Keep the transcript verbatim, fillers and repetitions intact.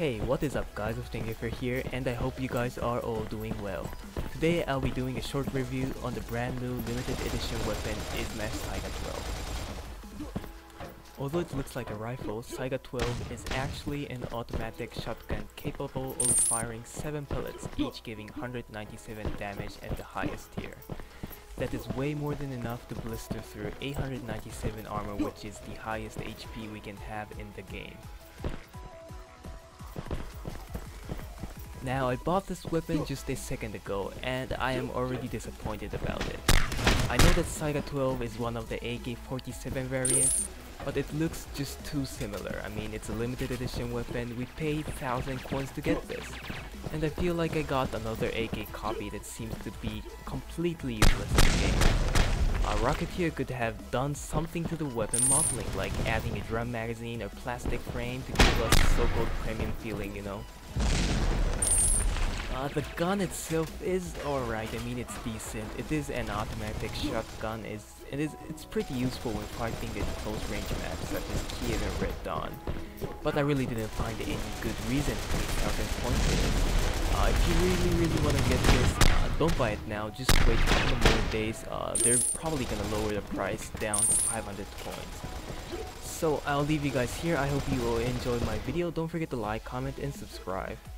Hey, what is up guys, of Saiga here, and I hope you guys are all doing well. Today I'll be doing a short review on the brand new limited edition weapon Ismash Saiga twelve. Although it looks like a rifle, Saiga twelve is actually an automatic shotgun capable of firing seven pellets, each giving one hundred ninety-seven damage at the highest tier. That is way more than enough to blister through eight hundred ninety-seven armor, which is the highest H P we can have in the game. Now, I bought this weapon just a second ago, and I am already disappointed about it. I know that Saiga twelve is one of the A K forty-seven variants, but it looks just too similar. I mean, it's a limited edition weapon, we paid one thousand coins to get this, and I feel like I got another A K copy that seems to be completely useless in the game. A Rocketeer could have done something to the weapon modeling, like adding a drum magazine or plastic frame to give us so-called premium feeling, you know? Uh, the gun itself is alright. I mean, it's decent. It is an automatic shotgun. Is it is it's pretty useful when fighting in close range maps such as Kiev and Red Dawn. But I really didn't find any good reason to pay one thousand points for this. Uh, if you really really want to get this, uh, don't buy it now. Just wait a couple more days. Uh, they're probably gonna lower the price down to five hundred coins. So I'll leave you guys here. I hope you will enjoy my video. Don't forget to like, comment, and subscribe.